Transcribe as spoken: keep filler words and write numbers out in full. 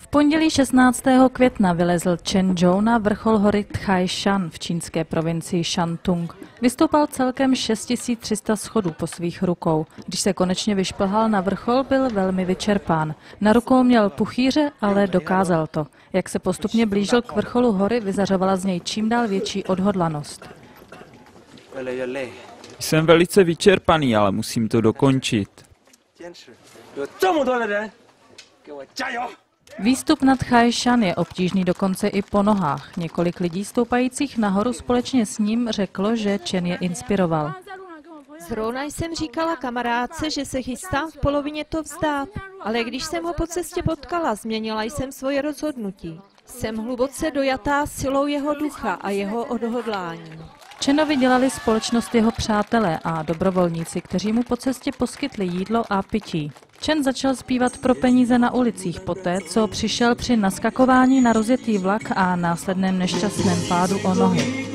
pondělí šestnáctého května vylezl Chen Zhou na vrchol hory Tchaj Shan v čínské provincii Shantung. Vystoupal celkem šest tisíc tři sta schodů po svých rukou. Když se konečně vyšplhal na vrchol, byl velmi vyčerpán. Na rukou měl puchýře, ale dokázal to. Jak se postupně blížil k vrcholu hory, vyzařovala z něj čím dál větší odhodlanost. Jsem velice vyčerpaný, ale musím to dokončit. Výstup na Tchaj Shan je obtížný dokonce i po nohách. Několik lidí stoupajících nahoru společně s ním řeklo, že Chen je inspiroval. Zrovna jsem říkala kamarádce, že se chystám v polovině to vzdát, ale když jsem ho po cestě potkala, změnila jsem svoje rozhodnutí. Jsem hluboce dojatá silou jeho ducha a jeho odhodlání. Chenovi dělali společnost jeho přátelé a dobrovolníci, kteří mu po cestě poskytli jídlo a pití. Chen začal zpívat pro peníze na ulicích poté, co přišel při naskakování na rozjetý vlak a následném nešťastném pádu o nohy.